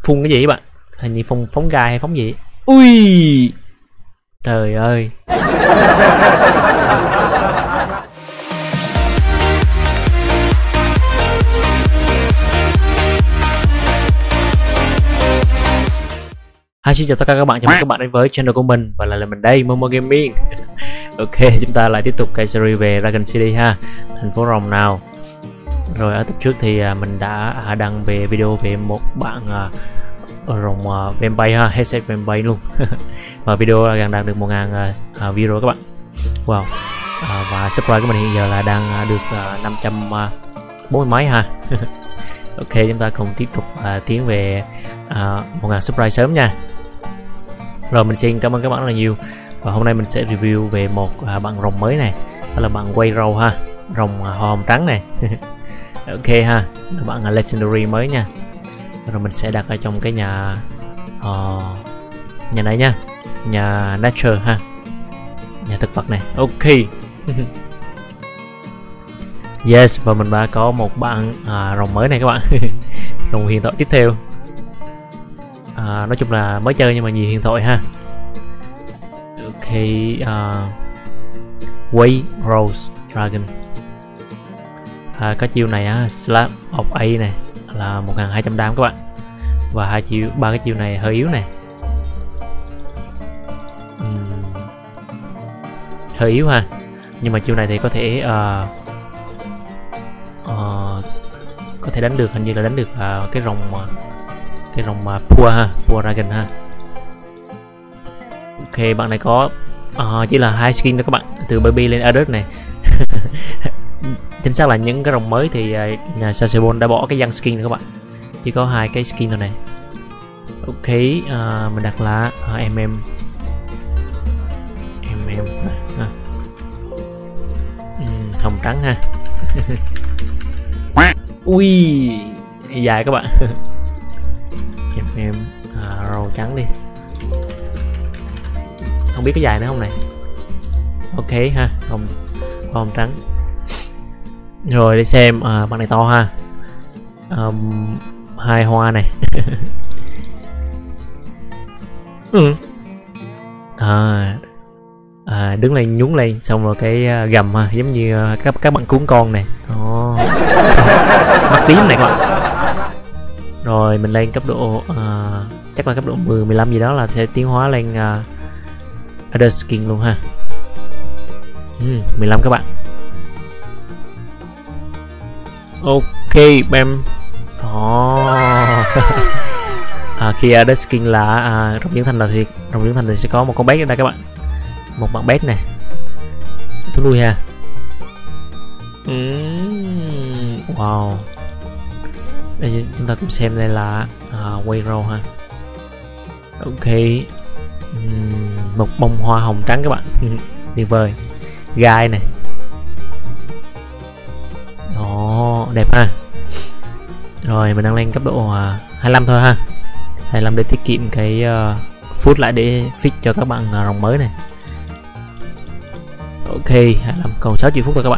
phun cái gì bạn, hình như phóng gai hay phóng gì. Ui trời ơi. Xin chào tất cả các bạn, chào mừng các bạn đến với channel của mình và lại là mình đây, Momo Gaming. Ok, chúng ta lại tiếp tục cái series về Dragon City ha, thành phố rồng nào. Rồi ở tập trước thì mình đã đăng về video về một bạn rồng vampire ha, headset vampire luôn. Và video gần đạt được 1000 view rồi các bạn. Wow. Và subscribe của mình hiện giờ là đang được 540 mấy ha. Ok, chúng ta cùng tiếp tục tiến về 1000 subscribe sớm nha. Rồi mình xin cảm ơn các bạn rất là nhiều. Và hôm nay mình sẽ review về một bạn rồng mới này, đó là bạn Wayrrow ha, rồng hoa hồng trắng này. Ok ha, là bạn legendary mới nha. Rồi mình sẽ đặt ở trong cái nhà nhà này nha, nhà nature ha, nhà thực vật này. Ok. Yes, và mình đã có một bạn rồng mới này các bạn. Rồng huyền thoại tiếp theo. Nói chung là mới chơi nhưng mà nhiều huyền thoại ha. Ok, Wayrrow Dragon. Cái chiêu này á, Slap of A này là 1200 đam các bạn. Và ba cái chiêu này hơi yếu này. Hơi yếu ha. Nhưng mà chiêu này thì có thể có thể đánh được, hình như là đánh được cái rồng Pua ha, Pua Dragon ha. Ok, bạn này có chỉ là 2 skin thôi các bạn, từ baby lên adult này. Chính xác là những cái rồng mới thì nhà Sasebon đã bỏ cái dân skin rồi các bạn, chỉ có 2 cái skin thôi này. Ok, mình đặt là mm hồng trắng ha. Ui dài các bạn. Râu trắng đi, không biết cái dài nữa không này. Ok ha, hồng trắng. Rồi để xem bạn này to ha, 2 hoa này. Đứng lên nhún lên xong rồi cái gầm ha, giống như các bạn cuốn con này. Mắt tím này các bạn. Rồi mình lên cấp độ chắc là cấp độ 10 15 gì đó là sẽ tiến hóa lên other skin luôn ha. 15 các bạn. Ok bam. Khi other skin là rồng dưỡng thành là thì rồng dưỡng thành thì sẽ có một con bé ở đây các bạn, một bạn bé này thú nuôi ha. Wow, đây chúng ta cùng xem đây là Wayrrow ha. Ok, một bông hoa hồng trắng các bạn. Tuyệt vời, gai này. Đẹp ha. Rồi mình đang lên cấp độ 25 thôi ha, 25 để tiết kiệm cái phút lại để fix cho các bạn rồng mới này. Ok, 25 còn 6 triệu phút thôi các bạn.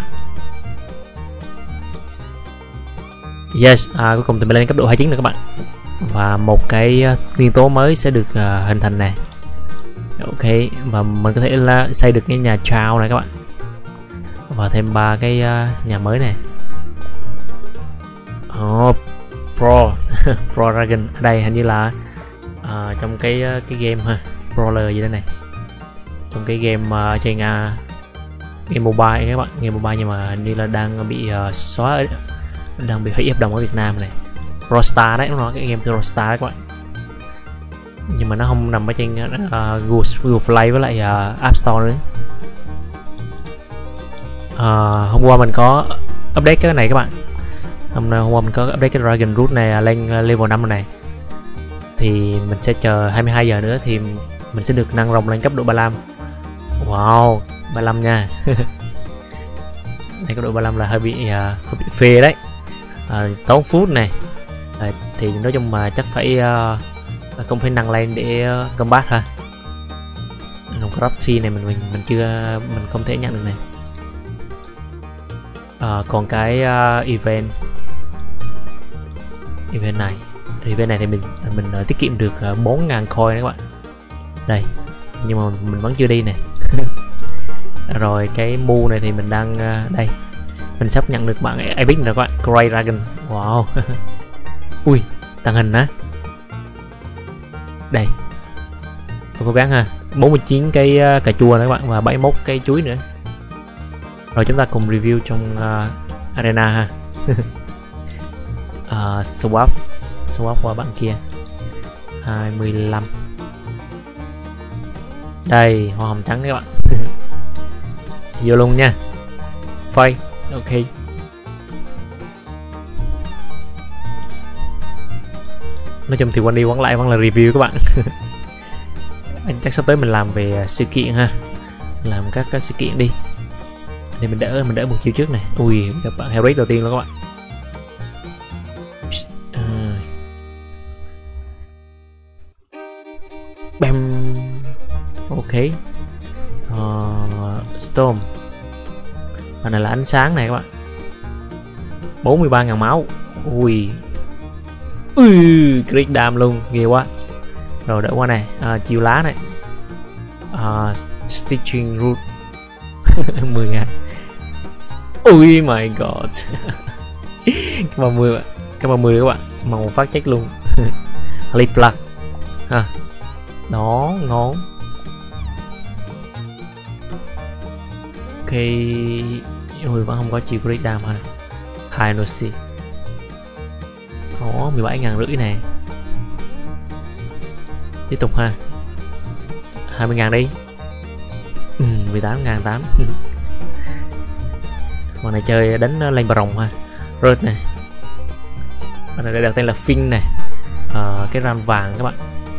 Yes, cuối cùng thì mình lên cấp độ 29 rồi các bạn. Và một cái nguyên tố mới sẽ được hình thành này. Ok, và mình có thể là xây được cái nhà trao này các bạn. Và thêm 3 cái nhà mới này. Pro Pro Dragon ở đây hình như là trong cái game ha, Brawler gì đây này. Trong cái game trên game mobile các bạn, game mobile nhưng mà hình như là đang bị xóa, đang bị hủy hợp đồng ở Việt Nam này. Rostar đấy, nó cái game từ Rostar đấy các bạn, nhưng mà nó không nằm ở trên Google Play với lại App Store nữa. Hôm qua mình có update cái này các bạn. Hôm qua mình có update cái Dragon Root này lên level 5 này, thì mình sẽ chờ 22 giờ nữa thì mình sẽ được nâng rồng lên cấp độ 35. Wow, 35 nha. Đây, cấp độ 35 là hơi bị phê đấy. Tốn phút này. Thì nói chung mà chắc phải không phải nâng lên để combat ha. Rồng Crafty này mình không thể nhận được này. Còn cái event này Thì bên này thì mình tiết kiệm được 4.000 coin đấy các bạn. Đây, nhưng mà mình vẫn chưa đi nè. Rồi cái mu này thì mình đang đây, mình sắp nhận được bạn Epic rồi các bạn, Grey Dragon. Wow. Ui, tàng hình á. Đây, cố gắng ha. 49 cái cà chua nữa các bạn, và 71 cái chuối nữa. Rồi chúng ta cùng review trong arena ha. Swap qua bạn kia 25. Đây, hoa hồng trắng các bạn. Vô luôn nha. Phây. Ok. Nói chung thì quanh đi quẩn lại vẫn là review các bạn. Chắc sắp tới mình làm về sự kiện ha, làm các sự kiện đi để mình đỡ một chiêu trước này. Ui, các bạn heo đầu tiên luôn các bạn. Bam. Ok. Storm. Và này là ánh sáng này các bạn. 43.000 máu. Ui. Crit đam luôn, ghê quá. Rồi đỡ qua này, chiêu lá này. Stitching root. 10.000. Ui my god. Cái 30 các bạn, mà một phát chết luôn. Lip plug ha. Đó, ngon. Ok. Ui, vẫn không có chiêu crit đam ha. Hinosi. Đó, 17.500 này. Tiếp tục ha. 20.000 đi. 18.800. Bọn này chơi đánh lên bà rồng ha. Rớt này. Bọn này đặt tên là Fin này. Cái ram vàng các bạn.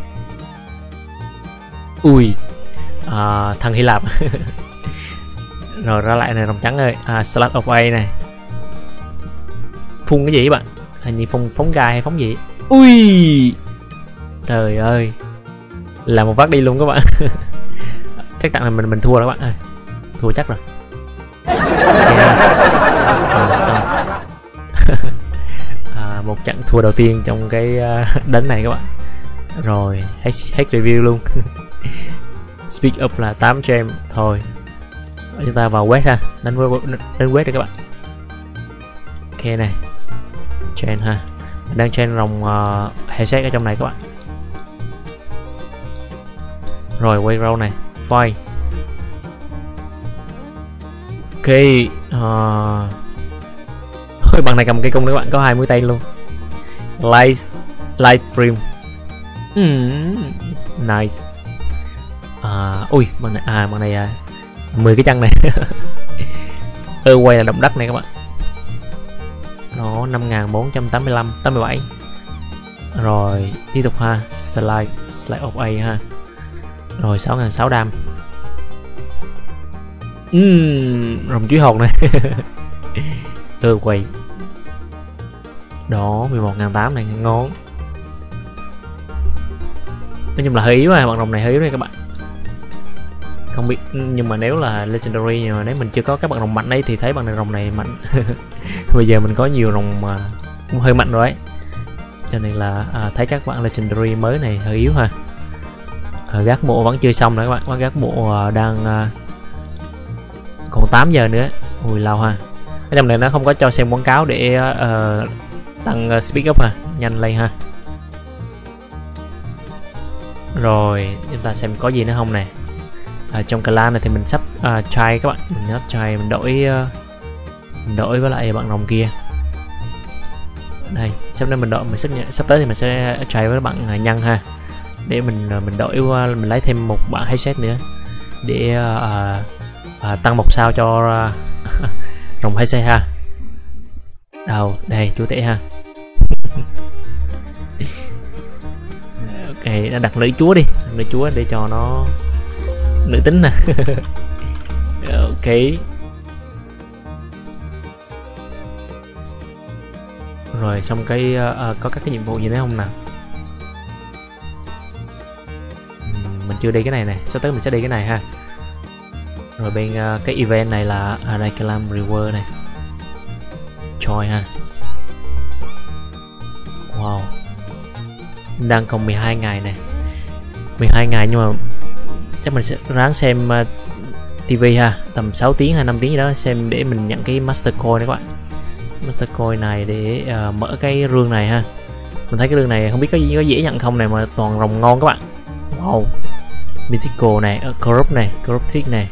Ui. Thằng Hy Lạp. Rồi ra lại này rồng trắng ơi. Slot of A này. Phun cái gì các bạn? Hình như phóng gai hay phóng gì? Ui. Trời ơi. Là một phát đi luôn các bạn. Chắc chắn là mình thua rồi các bạn ơi. Thua chắc rồi. Xong. Một trận thua đầu tiên trong cái đánh này các bạn. Rồi hết review luôn. Speak up là 8 gem thôi. Chúng ta vào quét ha, đánh quét đi các bạn. Ok này, chain ha, mình đang chain rồng headset ở trong này các bạn. Rồi quay row này, fight. Ok, bằng này cầm cây cung đấy các bạn, có 2 mũi tên luôn. Live stream. Nice. Ui, bằng này 10 cái chân này. Quay là động đất này các bạn. Nó 5.485 87. Rồi tiếp tục ha, slide of A ha. Rồi 6.600 đam. Rồng chuối hồn này. Quay. Đó 11.800 này, ngon. Nói chung là hơi yếu, bạn rồng này hơi yếu này các bạn. Không biết, nhưng mà nếu là legendary, nhưng mà nếu mình chưa có các bạn rồng mạnh ấy thì thấy bạn này rồng này mạnh. Bây giờ mình có nhiều rồng mà cũng hơi mạnh rồi ấy, cho nên là thấy các bạn legendary mới này hơi yếu ha. Gác mộ vẫn chưa xong nữa các bạn, gác mộ đang còn 8 giờ nữa. Ui lâu ha. Ở trong này nó không có cho xem quảng cáo để tăng speed up ha, nhanh lên ha. Rồi chúng ta xem có gì nữa không nè. Trong clan này thì mình sắp try các bạn, mình sắp try, mình đổi với lại bạn rồng kia. Đây sắp đến mình sắp tới thì mình sẽ try với bạn nhân ha, để mình đổi qua, mình lấy thêm một bạn headset nữa để tăng một sao cho rồng headset ha. Đâu đây chú tể ha. Ok, đã đặt nữ chúa đi, nữ chúa để cho nó nữ tính nè. Ok. Rồi xong cái có các cái nhiệm vụ gì nữa không nào? Mình chưa đi cái này nè, sắp tới mình sẽ đi cái này ha. Rồi bên cái event này là Reclam Reward này, choi ha. Wow, Đang còn 12 ngày này, 12 ngày nhưng mà chắc mình sẽ ráng xem TV ha, tầm 6 tiếng hay 5 tiếng gì đó xem để mình nhận cái Master Coin đấy các bạn. Master Coin này để mở cái rương này ha. Mình thấy cái rương này không biết có dễ nhận không này, mà toàn rồng ngon các bạn. Wow, Mythical này, Corrupt này, Corrupted này,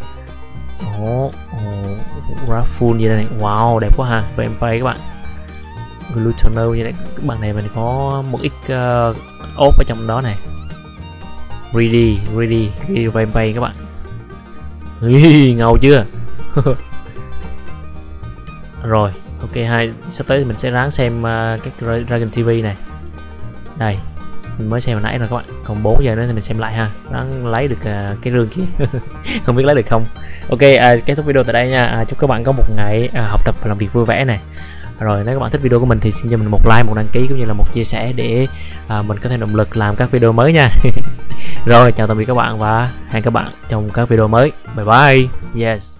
Wrathful như thế này. Wow, đẹp quá ha. Vampire các bạn, Glutono như này. Cái bằng này mình có một ít ốp ở trong đó này. Ready Vampire các bạn. Ngầu chưa? Rồi, ok, sắp tới thì mình sẽ ráng xem cái Dragon TV này. Đây, mình mới xem hồi nãy rồi các bạn, còn 4 giờ nữa thì mình xem lại ha, ráng lấy được cái rương kia. Không biết lấy được không. Ok, kết thúc video tại đây nha. Chúc các bạn có một ngày học tập và làm việc vui vẻ này. Rồi nếu các bạn thích video của mình thì xin cho mình một like, một đăng ký cũng như là một chia sẻ để mình có thêm động lực làm các video mới nha. Rồi, chào tạm biệt các bạn và hẹn các bạn trong các video mới. Bye bye. Yes.